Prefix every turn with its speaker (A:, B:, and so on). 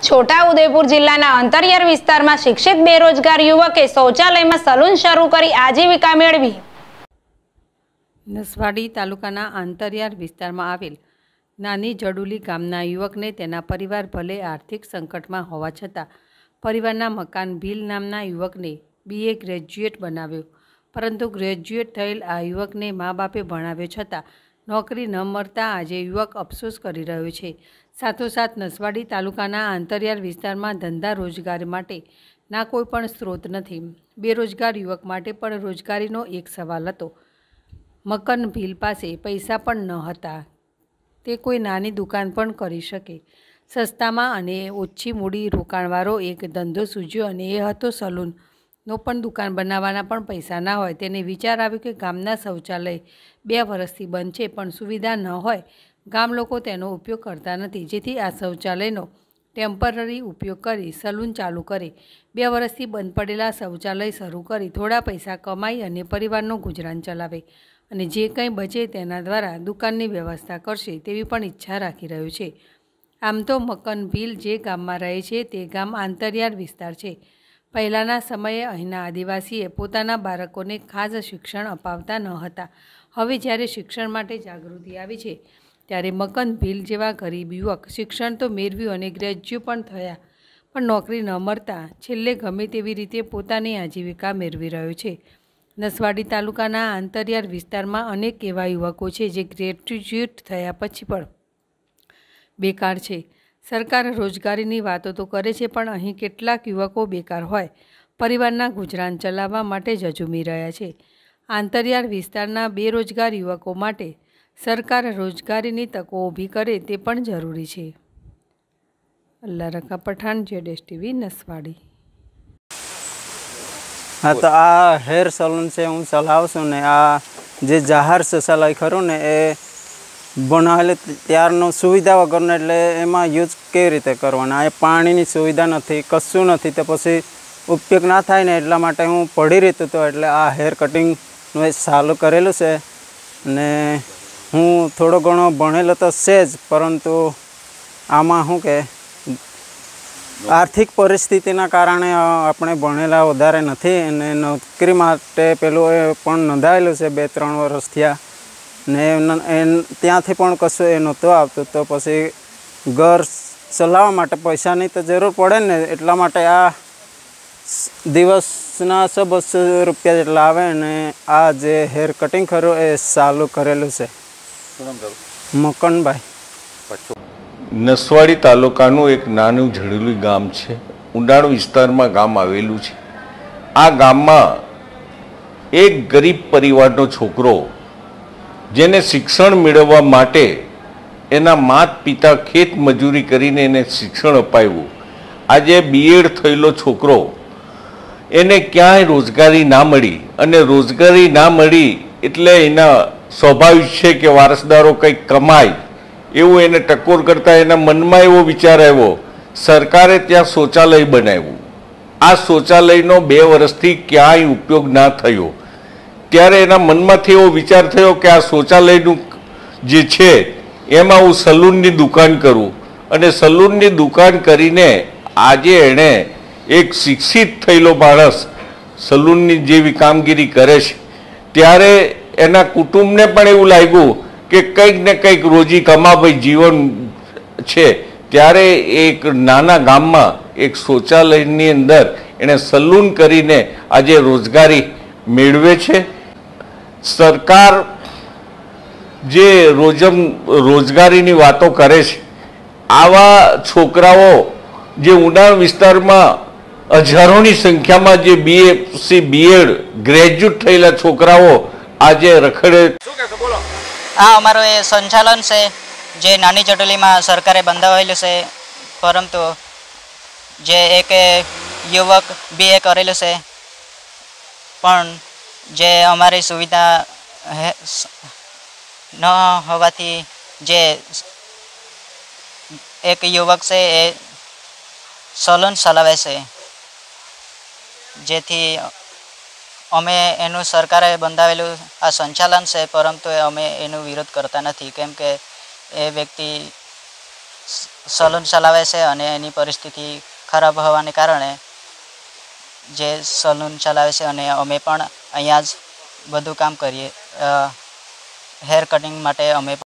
A: છોટાઉદેપુર જિલ્લાના અંતરિયાળ વિસ્તારમાં શિક્ષિત બેરોજગાર યુવકે શૌચાલયમાં સલૂન શરૂ કરી આજીવિકા મેળવી।
B: નસવાડી તાલુકાના અંતરિયાળ વિસ્તારમાં આવેલ નાની જડુલી ગામના યુવકને તેના પરિવાર ભલે આર્થિક સંકટમાં હોવા છતાં પરિવારના મકાન ભીલ નામના યુવકને BA ગ્રેજ્યુએટ બનાવ્યો, પરંતુ ગ્રેજ્યુએટ થયેલ આ યુવકને મા બાપે ભણાવ્યો છતાં નોકરી ન મળતા આજે યુવક અફસોસ કરી રહ્યો છે। સાથોસાથ નસવાડી તાલુકાના અંતરિયાળ વિસ્તારમાં ધંધા રોજગાર માટે ના કોઈ પણ સ્ત્રોત નથી। બેરોજગાર યુવક માટે પણ રોજગારીનો એક સવાલ હતો। મકન ભીલ પાસે પૈસા પણ ન હતા, તે કોઈ નાની દુકાન પણ કરી શકે। સસ્તામાં અને ઓછી મૂડી રોકાણવાળો એક ધંધો સૂઝ્યો અને એ હતો સલૂનનો। પણ દુકાન બનાવવાના પણ પૈસા ના હોય તેને વિચાર આવ્યો કે ગામના શૌચાલય 2 વર્ષથી બંધ છે, પણ સુવિધા ન હોય ગામ લોકો તેનો ઉપયોગ કરતા નથી, જેથી આ શૌચાલયનો ટેમ્પરરી ઉપયોગ કરી સલૂન ચાલુ કરે। 2 વર્ષથી બંધ પડેલા શૌચાલય શરૂ કરી થોડા પૈસા કમાઈ અને પરિવારનું ગુજરાન ચલાવે અને જે કંઈ બચે તેના દ્વારા દુકાનની વ્યવસ્થા કરશે તેવી પણ ઈચ્છા રાખી રહ્યો છે। આમ તો મકન ભીલ જે ગામમાં રહે છે તે ગામ આંતરિયાળ વિસ્તાર છે। પહેલાંના સમયે અહીંના આદિવાસીએ પોતાના બાળકોને ખાસ શિક્ષણ અપાવતા ન હતા। હવે જ્યારે શિક્ષણ માટે જાગૃતિ આવી છે ત્યારે મકન ભીલ જેવા ગરીબ યુવક શિક્ષણ તો મેળવ્યું અને ગ્રેજ્યુએટ પણ થયા, પણ નોકરી ન મળતા છેલ્લે ગમે તેવી રીતે પોતાની આજીવિકા મેળવી રહ્યો છે। નસવાડી તાલુકાના અંતરિયાળ વિસ્તારમાં અનેક એવા યુવકો છે જે ગ્રેજ્યુએટ થયા પછી પણ બેકાર છે। સરકાર રોજગારીની વાતો તો કરે છે, પણ અહીં કેટલાક યુવકો બેકાર હોય પરિવારના ગુજરાન ચલાવવા માટે ઝઝૂમી રહ્યા છે। આંતરિયાળ વિસ્તારના બેરોજગાર યુવકો માટે સરકાર રોજગારીની તકો ઊભી કરે તે પણ જરૂરી છે। અલ્લાહ રકા પઠાણ, ZSTV નસવાડી।
C: हाँ, तो आ हेयर सलून से हूँ चलाव छूँ ने आ जे जाहिर शौचालय खरू ने ए बनावेले त्यारनो सुविधा वगरनो एटले एमां यूज केवी रीते करवाना। आ पाणीनी सुविधा नथी, कशुं नथी, तो पछी उपयोग ना थाय ने એટલા માટે હું પડી રહેતો હતો એટલે આ હેર કટિંગનું ચાલુ કરેલું છે। ને હું થોડો ઘણો ભણેલો તો છે જ, પરંતુ આમાં શું કે આર્થિક પરિસ્થિતિના કારણે આપણે ભણેલા વધારે નથી અને નોકરી માટે પેલું એ પણ નોંધાયેલું છે 2-3 વર્ષ થયા ને ત્યાંથી પણ કશું એ નહોતું આવતું, તો પછી ઘર ચલાવવા માટે પૈસાની તો જરૂર પડે ને, એટલા માટે આ દિવસના 100-200 રૂપિયા જેટલા આવે ને આ જે હેર કટિંગ ખરું એ ચાલુ કરેલું છે। મકનભાઈ।
D: નસવાડી તાલુકાનું એક નાનું ઝડુલી ગામ છે। ઊંડાણ વિસ્તારમાં ગામ આવેલું છે। આ ગામમાં એક ગરીબ પરિવારનો છોકરો જેને શિક્ષણ મેળવવા માટે એના માત પિતા ખેત મજૂરી કરીને એને શિક્ષણ અપાવ્યું। આજે BEd થયેલો છોકરો એને ક્યાંય રોજગારી ના મળી અને રોજગારી ના મળી એટલે એના સ્વાભાવિક છે કે વારસદારો કંઈક કમાય એવું એને ટકોર કરતા એના મનમાં એવો વિચાર આવ્યો, સરકારે ત્યાં શૌચાલય બનાવ્યું। આ શૌચાલયનો 2 વર્ષથી ક્યાંય ઉપયોગ ના થયો, ત્યારે એના મનમાંથી એવો વિચાર થયો કે આ શૌચાલયનું જે છે એમાં હું સલૂનની દુકાન કરું અને સલૂનની દુકાન કરીને આજે એણે એક શિક્ષિત થયેલો માણસ સલૂનની જેવી કામગીરી કરે છે, ત્યારે એના કુટુંબને પણ એવું લાગ્યું કે કંઈક ને કંઈક રોજી કમાવાય જીવન છે। ત્યારે એક નાના ગામમાં એક શૌચાલયની અંદર એણે સલૂન કરીને આજે રોજગારી મેળવે છે। સરકાર જે રોજગારીની વાતો કરે છે, આવા છોકરાઓ જે ઊંડાણ વિસ્તારમાં હજારોની સંખ્યામાં જે BSc BEd ગ્રેજ્યુએટ થયેલા છોકરાઓ આજે રખડે।
E: આ અમારો એ સંચાલન છે જે નાની જડુલીમાં સરકારે બંધાવેલું છે, પરંતુ જે એક યુવક BA કરેલું છે પણ જે અમારી સુવિધા ન હોવાથી જે એક યુવક છે એ સલૂન ચલાવે છે, જેથી અમે એનું સરકારે બંધાવેલું આ સંચાલન છે, પરંતુ અમે એનો વિરોધ કરતા નથી, કેમ કે એ વ્યક્તિ સલૂન ચલાવે છે અને એની પરિસ્થિતિ ખરાબ હોવાને કારણે જે સલૂન ચલાવે છે અને અમે પણ અહીંયા જ બધું કામ કરીએ હેર કટિંગ માટે અમે